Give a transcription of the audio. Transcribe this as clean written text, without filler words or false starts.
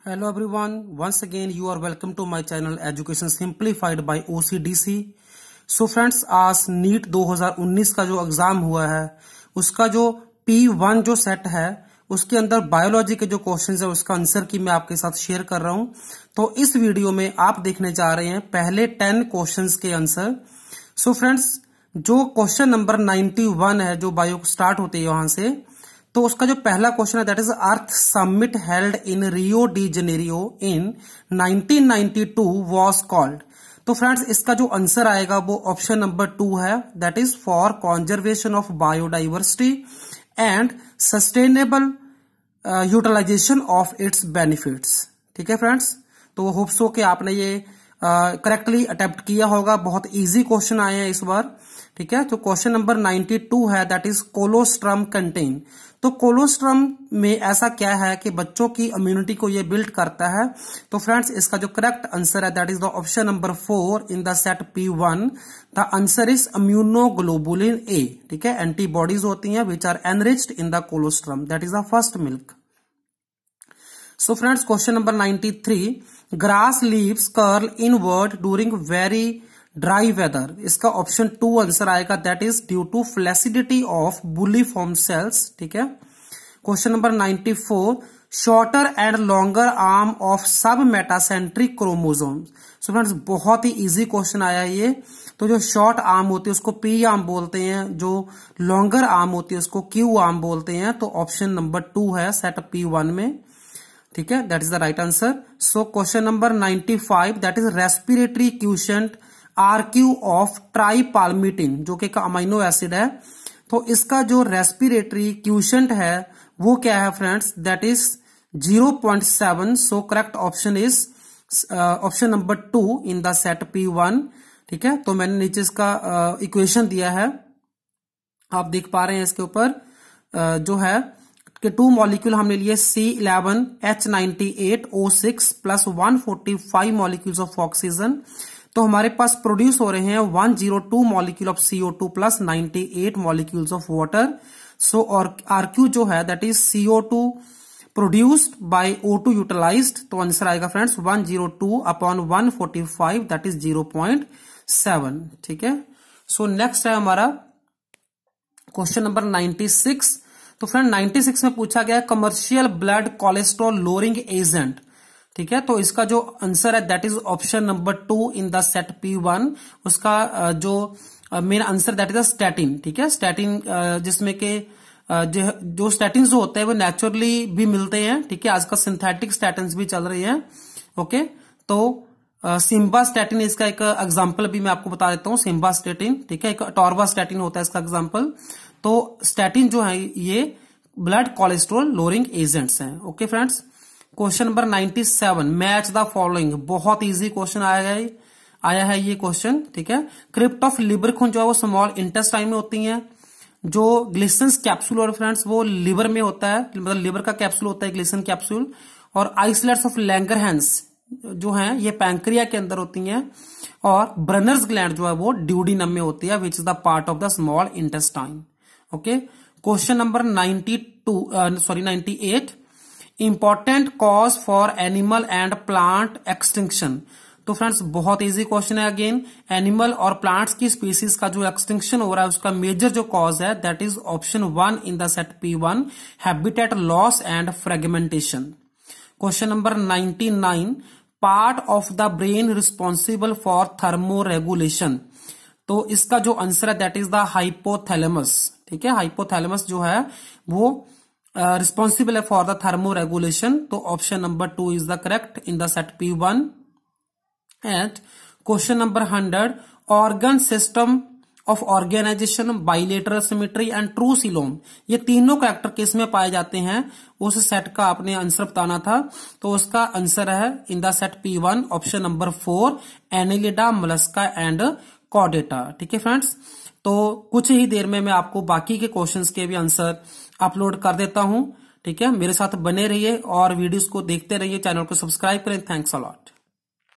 Hello everyone, once again you are welcome to my channel Education Simplified by OCDC. So friends, आज NEET 2019 का जो exam हुआ है उसका जो P-1 जो सेट है उसके अंदर बायोलॉजी के जो क्वेश्चंस है उसका आंसर की मैं आपके साथ शेयर कर रहा हूं। तो इस वीडियो में आप देखने जा रहे हैं पहले 10 क्वेश्चंस के आंसर। सो फ्रेंड्स, जो क्वेश्चन नंबर 91 है जो बायो स्टार्ट होते हैं यहां से, तो उसका जो पहला क्वेश्चन है that is earth summit held in Rio de Janeiro in 1992 was called. तो फ्रेंड्स, इसका जो आंसर आएगा वो ऑप्शन नंबर 2 है, that is for conservation of biodiversity and sustainable utilisation of its benefits. ठीक है फ्रेंड्स, तो होप सो कि आपने ये करेक्टली अटेम्प्ट किया होगा। बहुत इजी क्वेश्चन आए हैं इस बार। ठीक है, तो क्वेश्चन नंबर 92 है दैट इज कोलोस्ट्रम कंटेन। तो कोलोस्ट्रम में ऐसा क्या है कि बच्चों की इम्यूनिटी को ये बिल्ड करता है। तो फ्रेंड्स, इसका जो करेक्ट आंसर है that is the option number 4 in the set P1। The answer is immunoglobulin A. ठीक है, एंटीबॉडीज होती हैं which are enriched in the colostrum, that is the first milk. So friends, question number 93, grass leaves curl inward during very dry weather. इसका option 2 answer आएगा, that is due to flaccidity of bulliform cells. ठीक है, question number 94, shorter and longer arm of submetacentric chromosome. So friends, बहुत ही easy question आया है ये। तो जो शॉर्ट आर्म होती है उसको P आर्म बोलते हैं, जो लॉन्गर आर्म होती है उसको Q आर्म बोलते हैं। तो ऑप्शन नंबर 2 है सेट P1 में। ठीक है, that is the right answer. So question number 95, that is respiratory quotient RQ of tripalmitin, जो कि एक अमाइनो एसिड है। तो इसका जो रेस्पिरेटरी क्यूशेंट है वो क्या है friends, that is 0.7। So correct option is option number 2 in the set P1। ठीक है, तो मैंने नीचे इसका इक्वेशन दिया है, आप देख पा रहे हैं। इसके ऊपर जो है कि 2 मॉलिक्यूल हमने लिए C11H98O6 plus 145 molecules of oxygen. तो हमारे पास प्रोड्यूस हो रहे हैं 102 molecule of CO2 plus 98 molecules of water. So और RQ जो है that is CO2 produced by O2 utilized. तो आंसर आएगा फ्रेंड्स 102 अपॉन 145 दैट इज 0.7। ठीक है, सो नेक्स्ट है हमारा क्वेश्चन नंबर 96। तो फ्रेंड 96 में पूछा गया commercial blood cholesterol lowering agent. ठीक है, तो इसका जो आंसर है that is option number 2 in the set P1। उसका जो main answer that is statin. ठीक है, स्टैटिन जिसमें के जो स्टैटिन जो होते हैं वो नेचुरली भी मिलते हैं। ठीक है, आजकल सिंथेटिक स्टैटिन भी चल रही है। ओके, तो सिम्बा स्टैटिन इसका एक एग्जांपल भी मैं आपको बता देता हूँ। सिम्बा स्टैटिन, ठीक है, एक टॉर्वा स्टैटिन होता है इसका एग्जांपल। तो स्टैटिन जो है ये ब्लड कोलेस्ट्रॉल लोअरिंग एजेंट्स हैं। Okay friends, question number 97, match the following. बहुत इजी क्वेश्चन आया है ये क्वेश्चन। ठीक है, क्रिप्ट ऑफ लिबरखुन जो है वो स्मॉल इंटेस्टाइन में होती है। जो ग्लिसन्स कैप्सूल और फ्रेंड्स वो लिवर में होता है, मतलब लिवर का कैप्सूल होता है ग्लिसन कैप्सूल। और आइसलेट्स ऑफ लैंगरहैंस जो हैं ये पैंक्रिया के अंदर होती हैं। और ब्रनर्स ग्लैंड जो है वो ड्यूडिनम में होती है which is the part of the small intestine. Okay, question number 98, important cause for animal and plant extinction. तो फ्रेंड्स, बहुत इजी क्वेश्चन है। अगेन, एनिमल और प्लांट्स की स्पीसीज का जो एक्सटिंक्शन हो रहा है उसका मेजर जो कॉज है that is option 1 in the set P1, habitat loss and fragmentation. Question number 99, part of the brain responsible for thermoregulation. तो इसका जो आंसर है दैट इज द हाइपोथैलेमस। ठीक है, हाइपोथैलेमस जो है वो रिस्पॉन्सिबल है फॉर द थर्मोरेगुलेशन। तो option number 2 is the correct in the set P1। And question number 100, organ system of organisation, bilateral symmetry and true coelom, ये तीनों कैरेक्टर किस में पाए जाते हैं उस सेट का आपने आंसर बताना था। तो उसका आंसर है in the set P1 option number 4, Annelida, Mollusca and Chordata. ठीक है फ्रेंड्स, तो कुछ ही देर में मैं आपको बाकी के क्वेश्चंस के भी आंसर अपलोड कर देता हूं। ठीक है, मेरे साथ बने रहिए और वीडियोस को देखते रहिए, चैनल को सब्सक्राइब करें। Thanks a lot.